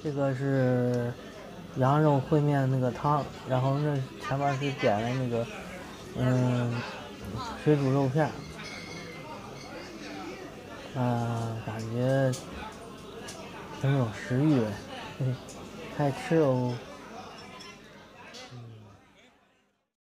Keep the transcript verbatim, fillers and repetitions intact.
这个是羊肉烩面那个汤，然后那前面是点的那个嗯水煮肉片，嗯、感觉挺有食欲的，嘿，开吃哦。